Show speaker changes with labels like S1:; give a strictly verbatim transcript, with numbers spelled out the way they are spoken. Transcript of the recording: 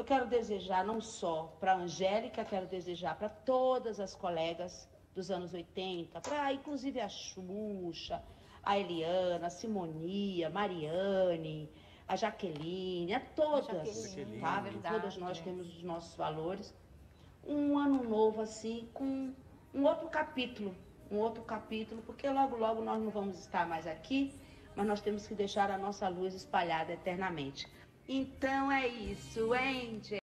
S1: quero desejar não só para a Angélica, quero desejar para todas as colegas dos anos oitenta, para inclusive a Xuxa, a Eliana, a Simonia, a Mariane, a Jaqueline, a todas,
S2: a Jaqueline,
S1: tá?
S2: é verdade.
S1: Todas nós temos os nossos valores. Um ano novo assim, com um outro capítulo, um outro capítulo, porque logo, logo nós não vamos estar mais aqui, mas nós temos que deixar a nossa luz espalhada eternamente. Então é isso, hein, gente?